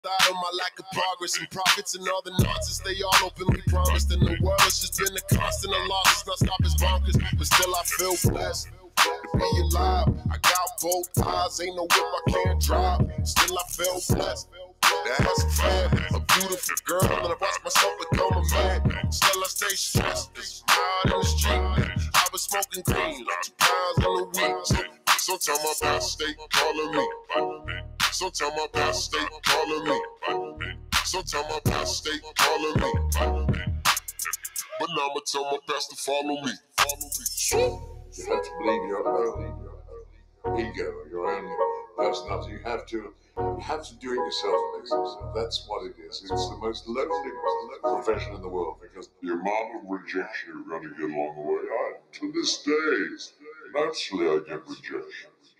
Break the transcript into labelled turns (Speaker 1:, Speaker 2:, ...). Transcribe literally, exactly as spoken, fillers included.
Speaker 1: Thought on my lack of progress and profits and all the nonsense they all openly promised. And the world has just been a constant of losses, not stop as bonkers. But still I feel blessed to be alive. I got both eyes, ain't no whip I can't drive. Still I feel blessed to have some family, a beautiful girl, and I watch myself become a man. Still I stay stressed, out in the street. I was smoking green, like two pounds in a week. Sometimes my past stay calling me. Sometimes my past stay calling me. Sometimes my past stay calling me. But now I'ma tell my past to follow me. Follow me.
Speaker 2: You have to believe your own ego, your own personality. You have to, you have to do it yourself, basically. That's what it is. It's the most lonely profession in the world because
Speaker 3: the amount of rejection you're going to get along the way. I, to this day, naturally I get rejection.